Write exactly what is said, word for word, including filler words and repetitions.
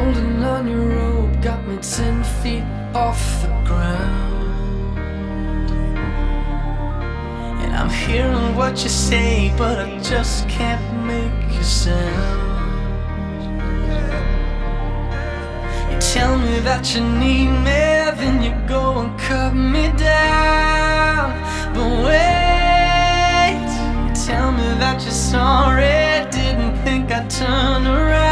Holding on your rope got me ten feet off the ground. And I'm hearing what you say, but I just can't make a sound. You tell me that you need me, then you go and cut me down. But wait, you tell me that you're sorry, didn't think I'd turn around.